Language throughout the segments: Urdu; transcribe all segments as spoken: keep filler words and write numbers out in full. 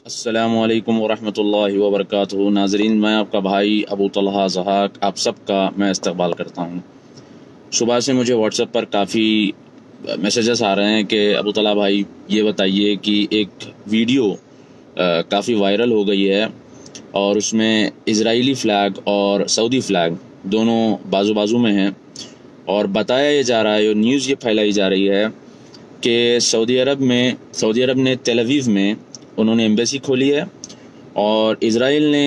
अस्सलामु अलैकुम वरहमतुल्लाहि वबरकातुहू। नाजरीन, मैं आपका भाई अबू तलहा ज़हाक आप सबका मैं इस्तकबाल करता हूँ। सुबह से मुझे व्हाट्सएप पर काफ़ी मैसेजेस आ रहे हैं कि अबू तलहा भाई ये बताइए कि एक वीडियो काफ़ी वायरल हो गई है और उसमें इजरायली फ़्लैग और सऊदी फ़्लैग दोनों बाजू बाजू में हैं, और बताया ये जा रहा है, न्यूज़ ये फैलाई जा रही है कि सऊदी अरब में सऊदी अरब ने तेल अवीव में उन्होंने एम्बेसी खोली है और इज़राइल ने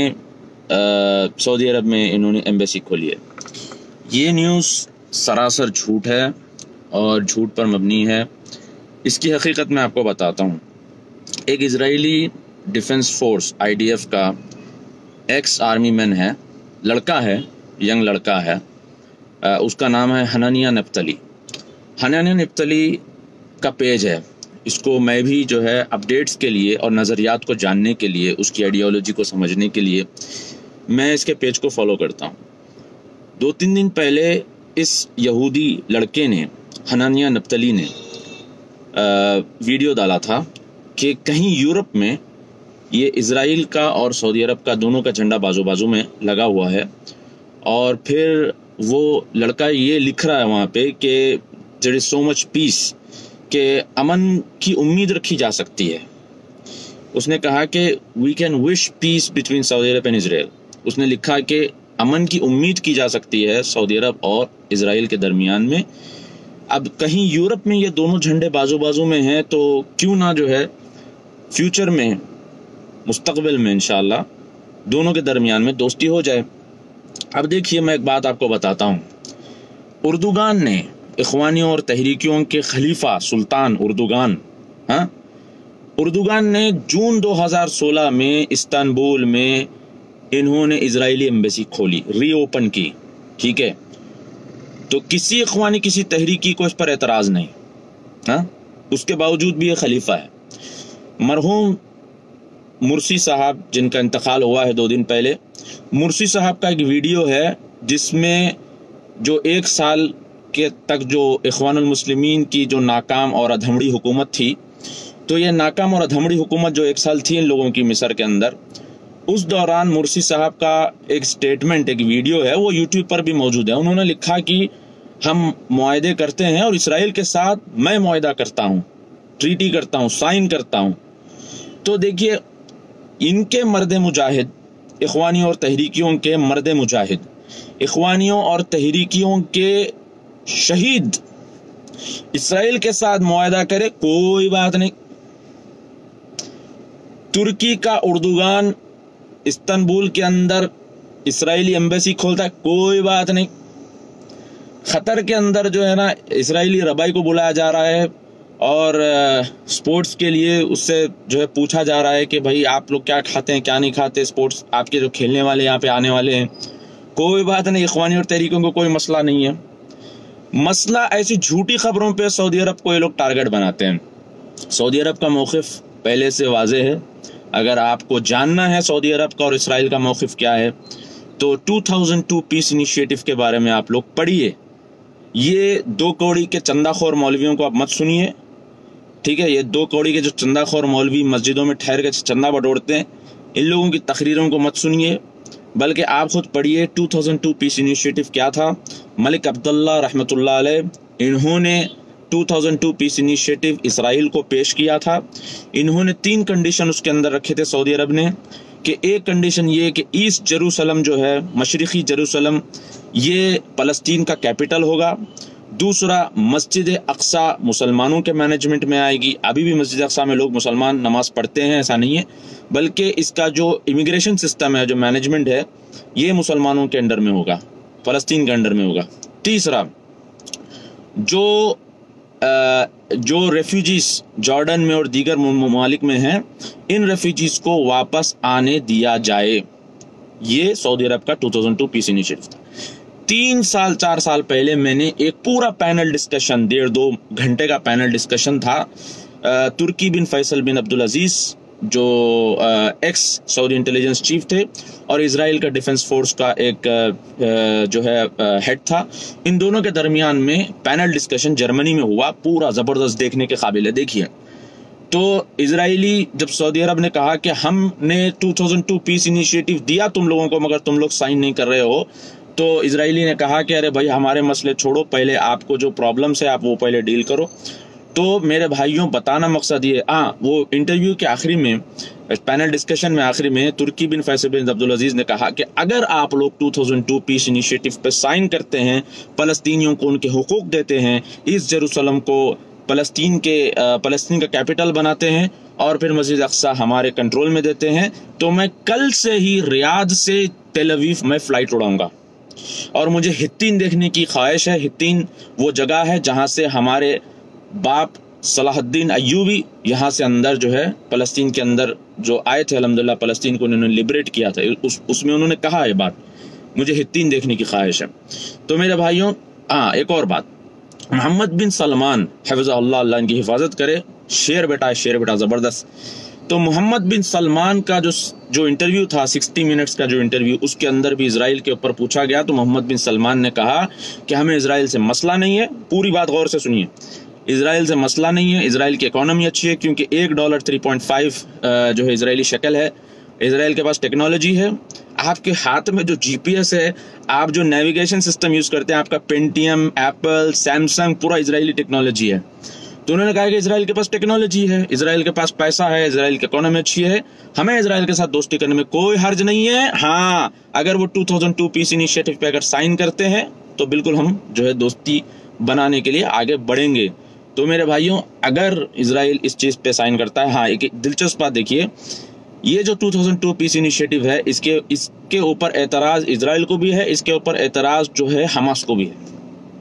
सऊदी अरब में इन्होंने एम्बेसी खोली है। ये न्यूज़ सरासर झूठ है और झूठ पर मबनी है। इसकी हकीकत मैं आपको बताता हूँ। एक Israeli defence force I D F का एक्स आर्मी मैन है, लड़का है, यंग लड़का है, आ, उसका नाम है हनानिया नप्तली। हनानिया नप्तली का पेज है। इसको मैं भी जो है अपडेट्स के लिए और नज़रियात को जानने के लिए, उसकी आइडियोलॉजी को समझने के लिए मैं इसके पेज को फॉलो करता हूँ। दो तीन दिन पहले इस यहूदी लड़के ने, हनानिया नप्तली ने आ, वीडियो डाला था कि कहीं यूरोप में ये इज़राइल का और सऊदी अरब का दोनों का झंडा बाजू बाजू में लगा हुआ है, और फिर वो लड़का ये लिख रहा है वहाँ पे कि there is so much peace, कि अमन की उम्मीद रखी जा सकती है। उसने कहा कि we can wish peace between Saudi Arabia and Israel. उसने लिखा कि अमन की उम्मीद की जा सकती है सऊदी अरब और इजराइल के दरमियान में। अब कहीं यूरोप में ये दोनों झंडे बाजू बाजू में हैं, तो क्यों ना जो है फ्यूचर में, मुस्तकबिल में इंशाअल्लाह दोनों के दरमियान में दोस्ती हो जाए। अब देखिए, मैं एक बात आपको बताता हूँ। उर्दुगान ने, इख्वानियों और तहरीकियों के खलीफा सुल्तान उर्दुगान, हाँ उर्दुगान ने जून दो हज़ार सोलह में इस्तांबुल में इन्होंने इजरायली एम्बेसी खोली, री ओपन की, ठीक है। तो किसी इख्वानी, किसी तहरीकी को इस पर एतराज़ नहीं, हाँ उसके बावजूद भी ये खलीफा है। मरहूम मुर्सी साहब, जिनका इंतकाल हुआ है दो दिन पहले, मुर्सी साहब का एक वीडियो है जिसमें जो एक साल के तक जो इख्वानुल मुस्लिमीन की जो नाकाम और अधमड़ी हुकूमत थी, तो ये नाकाम और अधमड़ी हुकूमत जो एक साल थी इन लोगों की मिस्र के अंदर, उस दौरान मुर्सी साहब का एक स्टेटमेंट, एक वीडियो है, वो यूट्यूब पर भी मौजूद है। उन्होंने लिखा कि हम मुआहदे करते हैं और इसराइल के साथ मैं मुआहदा करता हूँ, ट्रीटी करता हूँ, साइन करता हूँ। तो देखिए, इनके मर्द मुजाहिद, इख्वानियों और तहरीकियों के मर्द मुजाहिद, इख्वानियों और तहरीकियों के शहीद इसराइल के साथ मुआहदा करे, कोई बात नहीं। तुर्की का उर्दुगान इस्तांबुल के अंदर इसराइली एम्बेसी खोलता है, कोई बात नहीं। खतर के अंदर जो है ना, इसराइली रबाई को बुलाया जा रहा है और स्पोर्ट्स के लिए उससे जो है पूछा जा रहा है कि भाई आप लोग क्या खाते हैं, क्या नहीं खाते, स्पोर्ट्स आपके जो खेलने वाले यहाँ पे आने वाले हैं, कोई बात नहीं। इख्वानी और तहरीकों को कोई मसला नहीं है। मसला ऐसी झूठी खबरों पे सऊदी अरब को ये लोग टारगेट बनाते हैं। सऊदी अरब का मौक़िफ़ पहले से वाज़े है। अगर आपको जानना है सऊदी अरब का और इसराइल का मौक़िफ़ क्या है, तो दो हज़ार दो पीस इनिशिएटिव के बारे में आप लोग पढ़िए। ये दो कौड़ी के चंदाखोर मौलवियों को आप मत सुनिए, ठीक है। ये दो कौड़ी के जो चंदाखोर मौलवी मस्जिदों में ठहर के चंदा बटोरते हैं, इन लोगों की तकरीरों को मत सुनिए, बल्कि आप खुद पढ़िए दो हज़ार दो पीस इनिशिएटिव क्या था। मलिक अब्दुल्ला रहमतुल्लाह अलैह, इन्होंने दो हज़ार दो पीस इनिशिएटिव इसराइल को पेश किया था। इन्होंने तीन कंडीशन उसके अंदर रखे थे सऊदी अरब ने, कि एक कंडीशन ये कि ईस्ट जेरूसलम जो है, मशरिकी जेरूसलम, ये फ़लस्तीन का कैपिटल होगा। दूसरा, मस्जिद अक्सा मुसलमानों के मैनेजमेंट में आएगी। अभी भी मस्जिद अक्सा में लोग मुसलमान नमाज पढ़ते हैं, ऐसा नहीं है, बल्कि इसका जो इमिग्रेशन सिस्टम है, जो मैनेजमेंट है, ये मुसलमानों के अंडर में होगा, फ़लस्तीन के अंडर में होगा। तीसरा, जो आ, जो रेफ्यूजीज जॉर्डन में और दीगर ममालिक में हैं, इन रेफ्यूजीज को वापस आने दिया जाए। ये सऊदी अरब का दो हज़ार दो पीस इनिशिएटिव था। तीन साल चार साल पहले मैंने एक पूरा पैनल डिस्कशन, डेढ़ दो घंटे का पैनल डिस्कशन था, तुर्की बिन फैसल बिन अब्दुल अजीज, जो एक्स सऊदी इंटेलिजेंस चीफ थे, और इजराइल का डिफेंस फोर्स का एक आ, जो है हेड था। इन दोनों के दरमियान में पैनल डिस्कशन जर्मनी में हुआ, पूरा ज़बरदस्त देखने के काबिल है। देखिए, تو اسرائیلی جب سعودی عرب نے کہا کہ ہم نے دو ہزار دو پیس انیشیٹو دیا تم لوگوں کو مگر تم لوگ سائن نہیں کر رہے ہو، تو اسرائیلی نے کہا کہ ارے بھائی ہمارے مسئلے چھوڑو، پہلے آپ کو جو پرابلمس ہے آپ وہ پہلے ڈیل کرو۔ تو میرے بھائیوں بتانا مقصد یہ ہاں وہ انٹرویو کے آخری میں، پینل ڈسکشن میں آخری میں ترکی بن فیصل بن عبدالعزیز نے کہا کہ اگر آپ لوگ دو ہزار دو پیس انیشیٹو پہ سائن کرتے ہیں، فلسطینیوں کو ان کے حقوق دیتے ہیں، ایسٹ جیروسلم کو فلسطین کے فلسطین کا کیپٹل بناتے ہیں اور پھر مسجد اقصی ہمارے کنٹرول میں دیتے ہیں، تو میں کل سے ہی ریاض سے تل اویو میں فلائٹ اڑاؤں گا۔ اور مجھے ہتین دیکھنے کی خواہش ہے۔ ہتین وہ جگہ ہے جہاں سے ہمارے باپ صلاح الدین ایوبی یہاں سے اندر جو ہے فلسطین کے اندر جو آئے تھے، الحمدللہ فلسطین کو انہوں نے لبریٹ کیا تھا، اس, اس میں انہوں نے کہا یہ بات، مجھے ہتین دیکھنے کی خواہش ہے۔ تو میرے بھائیوں ہاں ایک اور بات، محمد بن سلمان حفظہ اللہ، اللہ ان کی حفاظت کرے، شیر بیٹا ہے، شیر بیٹا زبردست۔ تو محمد بن سلمان کا جو جو انٹرویو تھا سکسٹی منٹس کا جو انٹرویو، اس کے اندر بھی اسرائیل کے اوپر پوچھا گیا تو محمد بن سلمان نے کہا کہ ہمیں اسرائیل سے مسئلہ نہیں ہے، پوری بات غور سے سنیے، اسرائیل سے مسئلہ نہیں ہے، اسرائیل کی اکانومی اچھی ہے کیونکہ ایک ڈالر تھری پوائنٹ فائیو جو ہے اسرائیلی شکل ہے، اسرائیل کے پاس ٹیکنالوجی ہے، آپ کے ہاتھ میں جو جی پی ایس ہے، آپ جو نیویگیشن سسٹم یوز کرتے ہیں، آپ کا پینٹیم، ایپل، سیمسنگ، پورا اسرائیلی ٹیکنالوجی ہے۔ تو انہوں نے کہا کہ اسرائیل کے پاس ٹیکنالوجی ہے، اسرائیل کے پاس پیسہ ہے، اسرائیل کی اکانومی اچھی ہے، ہمیں اسرائیل کے ساتھ دوستی کرنے میں کوئی حرج نہیں ہے۔ ہاں اگر وہ دو ہزار دو پیس انیشیٹو پہ اگر سائن کرتے ہیں تو بالکل ہم جو ہے دوستی بنانے کے لیے آگے بڑھیں گے۔ تو میرے بھائیوں اگر اسرائیل اس چیز پہ سائن کرتا ہے، ہاں ایک دلچسپ بات دیکھیے، یہ جو دو ہزار دو پیس انیشیٹو ہے، اس کے اس کے اوپر اعتراض اسرائیل کو بھی ہے، اس کے اوپر اعتراض جو ہے حماس کو بھی ہے،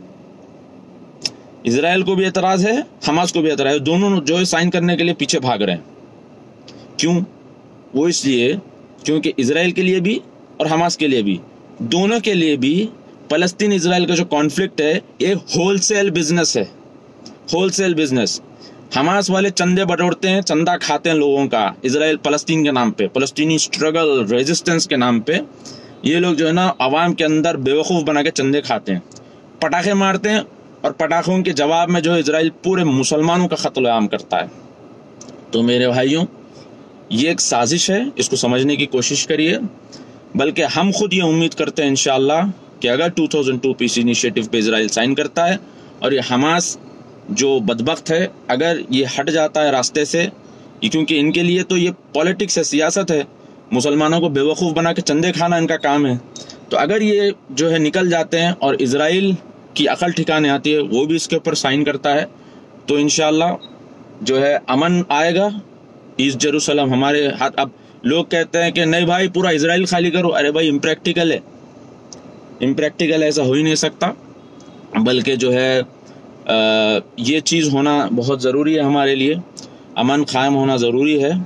اسرائیل کو بھی اعتراض ہے، حماس کو بھی اعتراض ہے، دونوں جو ہے سائن کرنے کے لیے پیچھے بھاگ رہے ہیں۔ کیوں؟ وہ اس لیے کیونکہ اسرائیل کے لیے بھی اور حماس کے لیے بھی، دونوں کے لیے بھی فلسطین اسرائیل کا جو کانفلکٹ ہے ایک ہول سیل بزنس ہے، ہول سیل بزنس۔ حماس والے چندے بٹورتے ہیں، چندہ کھاتے ہیں لوگوں کا اسرائیل فلسطین کے نام پہ، فلسطینی اسٹرگل ریزسٹنس کے نام پہ، یہ لوگ جو ہے نا عوام کے اندر بیوقوف بنا کے چندے کھاتے ہیں، پٹاخے مارتے ہیں، اور پٹاخوں کے جواب میں جو ہے اسرائیل پورے مسلمانوں کا قتل عام کرتا ہے۔ تو میرے بھائیوں یہ ایک سازش ہے، اس کو سمجھنے کی کوشش کریے، بلکہ ہم خود یہ امید کرتے ہیں انشاءاللہ کہ اگر دو ہزار دو پیس انیشیٹو پہ اسرائیل سائن کرتا ہے اور یہ حماس جو بدبخت ہے اگر یہ ہٹ جاتا ہے راستے سے، کیونکہ ان کے لیے تو یہ پولیٹکس ہے، سیاست ہے، مسلمانوں کو بیوقوف بنا کے چندے کھانا ان کا کام ہے، تو اگر یہ جو ہے نکل جاتے ہیں اور اسرائیل کی عقل ٹھکانے آتی ہے، وہ بھی اس کے اوپر سائن کرتا ہے، تو انشاءاللہ جو ہے امن آئے گا۔ ایسٹ جیروسلم ہمارے ہاتھ۔ اب لوگ کہتے ہیں کہ نہیں بھائی پورا اسرائیل خالی کرو، ارے بھائی امپریکٹیکل ہے، امپریکٹیکل ایسا ہو ہی نہیں سکتا، بلکہ جو ہے آ, یہ چیز ہونا بہت ضروری ہے ہمارے لیے، امن قائم ہونا ضروری ہے۔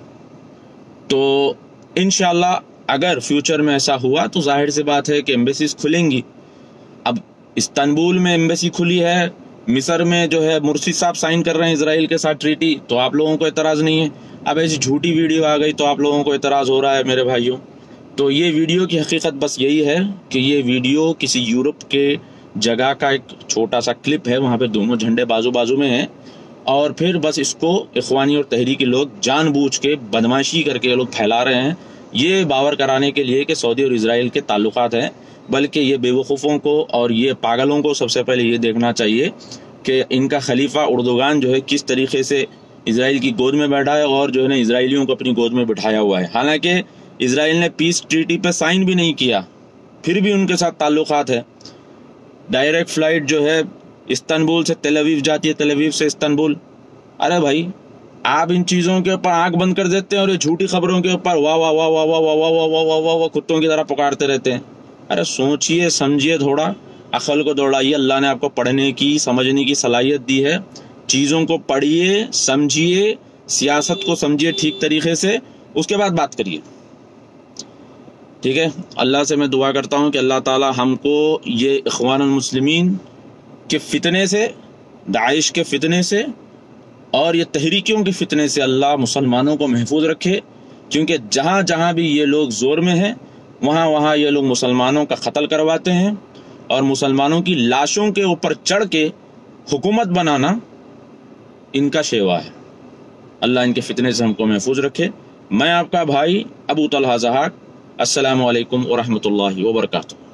تو انشاءاللہ اگر فیوچر میں ایسا ہوا تو ظاہر سی بات ہے کہ ایمبیسیز کھلیں گی۔ اب استنبول میں ایمبیسی کھلی ہے، مصر میں جو ہے مرسی صاحب سائن کر رہے ہیں اسرائیل کے ساتھ ٹریٹی، تو آپ لوگوں کو اعتراض نہیں ہے۔ اب ایسی جھوٹی ویڈیو آ گئی تو آپ لوگوں کو اعتراض ہو رہا ہے میرے بھائیوں۔ تو یہ ویڈیو کی حقیقت بس یہی ہے کہ یہ ویڈیو کسی یورپ کے جگہ کا ایک چھوٹا سا کلپ ہے، وہاں پہ دونوں جھنڈے بازو بازو میں ہیں، اور پھر بس اس کو اخوانی اور تحریکی لوگ جان بوجھ کے بدمعاشی کر کے لوگ پھیلا رہے ہیں، یہ باور کرانے کے لیے کہ سعودی اور اسرائیل کے تعلقات ہیں، بلکہ یہ بے وقوفوں کو اور یہ پاگلوں کو سب سے پہلے یہ دیکھنا چاہیے کہ ان کا خلیفہ اردوغان جو ہے کس طریقے سے اسرائیل کی گود میں بیٹھا ہے اور جو ہے نا اسرائیلیوں کو اپنی گود میں بٹھایا ہوا ہے، حالانکہ اسرائیل نے پیس ٹریٹی پہ سائن بھی نہیں کیا، پھر بھی ان کے ساتھ تعلقات ہے۔ ڈائریکٹ فلائٹ جو ہے استنبول سے تل اویو جاتی ہے، تل اویو سے استنبول۔ ارے بھائی آپ ان چیزوں کے اوپر آنکھ بند کر دیتے ہیں اور یہ جھوٹی خبروں کے اوپر واہ واہ واہ واہ واہ واہ واہ واہ واہ واہ واہ کتوں کی طرح پکارتے رہتے ہیں۔ ارے سوچئے سمجھیے، تھوڑا عقل کو دوڑائیے، اللہ نے آپ کو پڑھنے کی سمجھنے کی صلاحیت دی ہے، چیزوں کو پڑھیے سمجھیے، سیاست کو سمجھیے ٹھیک طریقے سے، اس کے بعد بات کریے، ٹھیک ہے۔ اللہ سے میں دعا کرتا ہوں کہ اللہ تعالی ہم کو یہ اخوان المسلمین کے فتنے سے، داعش کے فتنے سے اور یہ تحریکیوں کے فتنے سے اللہ مسلمانوں کو محفوظ رکھے، کیونکہ جہاں جہاں بھی یہ لوگ زور میں ہیں وہاں وہاں یہ لوگ مسلمانوں کا قتل کرواتے ہیں، اور مسلمانوں کی لاشوں کے اوپر چڑھ کے حکومت بنانا ان کا شیوا ہے۔ اللہ ان کے فتنے سے ہم کو محفوظ رکھے۔ میں آپ کا بھائی ابو طلحہ ضحاک، السلام علیکم ورحمۃ اللہ وبرکاتہ۔